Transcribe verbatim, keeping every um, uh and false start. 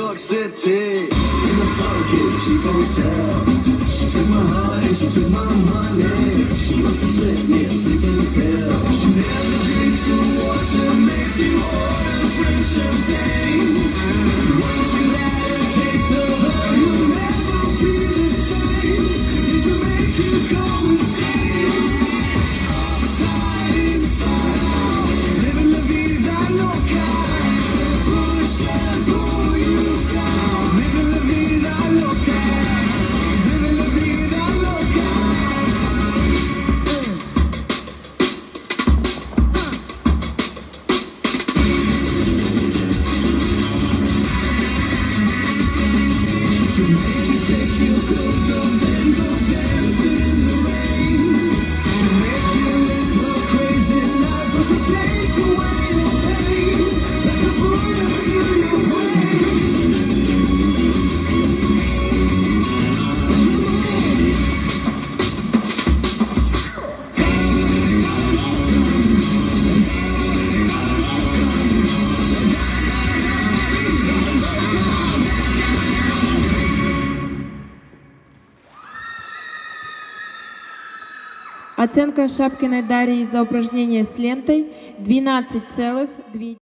York City, in a funky cheap hotel. She took my heart and she took my money. She must have slipped me a sleeping pill. She never drinks the water, makes you order French champagne. Once you had a taste of her, you'll never be the same. This will make you go insane. Upside, inside out, living la vida loca. Push and pull you down. Living la vida loca. Living la vida loca. She'll make you take your clothes off and go dance in the rain. She'll make you live her crazy life, but she'll take away the pain like a bullet to your brain. Оценка Шапкиной Дарьи за упражнение с лентой двенадцать целых две десятых.